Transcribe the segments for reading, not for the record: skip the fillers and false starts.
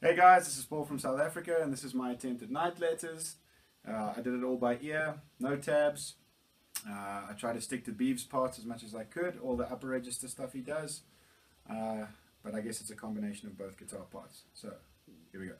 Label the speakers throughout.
Speaker 1: Hey guys, this is Paul from South Africa and this is my attempt at night letters. I did it all by ear, no tabs. I tried to stick to Beaver's parts as much as I could, all the upper register stuff he does. But I guess it's a combination of both guitar parts. So, here we go.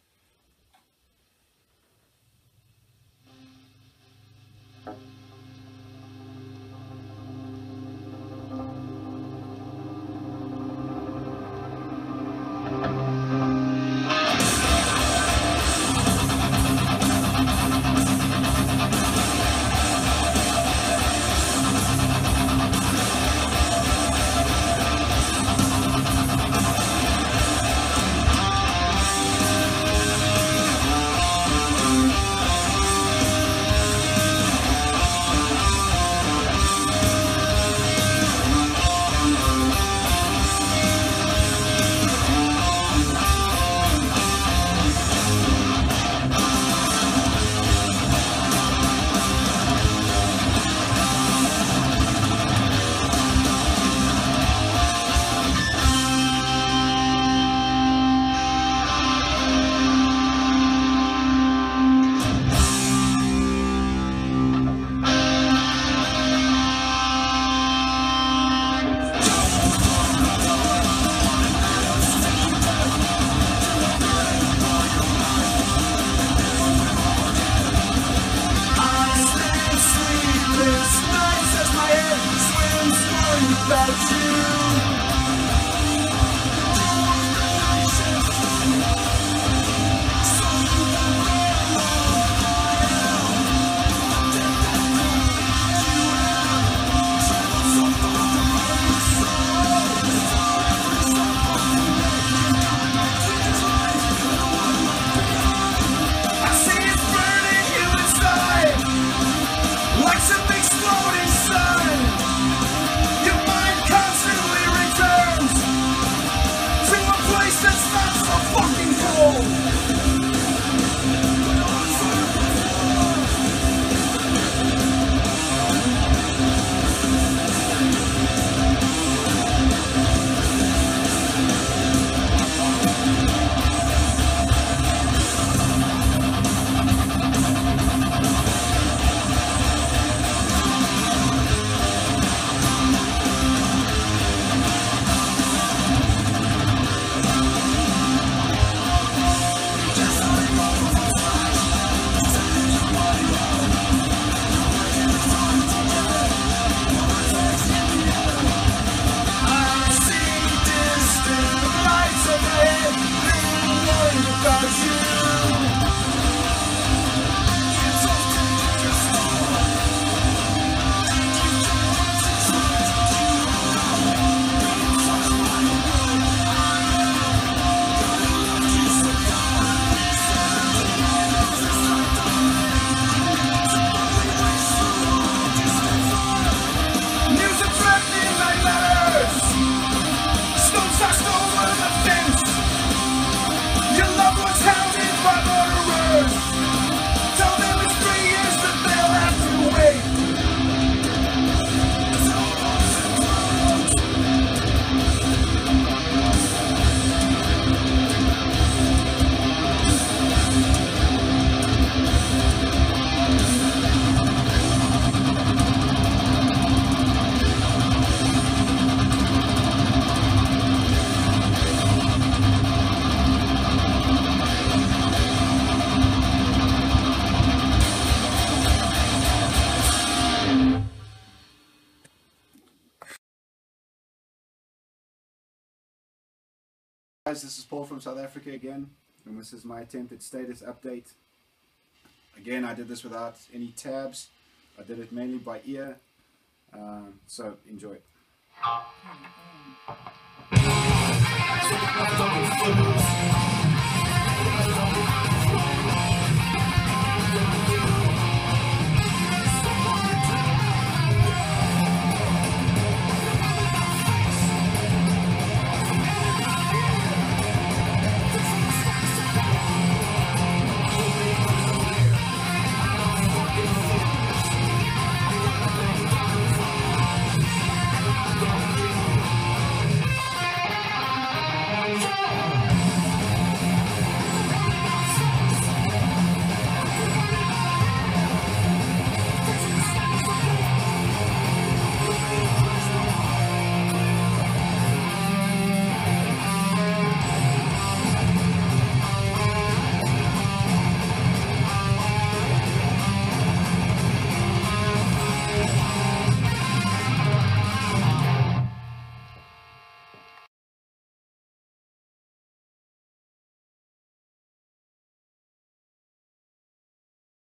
Speaker 1: Guys, this is Paul from South Africa again, and this is my attempt at status update. Again, I did this without any tabs. I did it mainly by ear, so enjoy it.